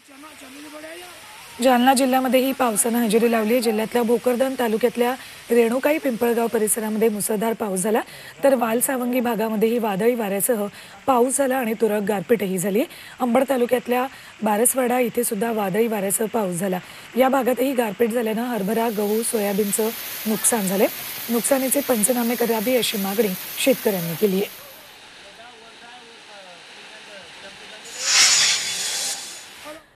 जालना जिल्ह्यामध्येही पावसानं हजेरी लावली आहे। जिल्ह्यातल्या भोकरदन तालुक्यातल्या रेणुकाई पिंपळगाव परिसरामध्ये मुसळधार पाऊस झाला, तर वालसावंगी भागामध्येही वादळी वाऱ्यासह पाऊस झाला आणि तुरळक गारपीटही झाली। अंबड तालुक्यातल्या बारसवाडा इथे सुद्धा वादळी वाऱ्यासह पाऊस झाला। या भागातही गारपीट झाल्यानं हरभरा, गहू, सोयाबीनचं नुकसान झाले। नुकसानीचे पंचनामे करावे अशी मागणी शेतकऱ्यांनी केली आहे।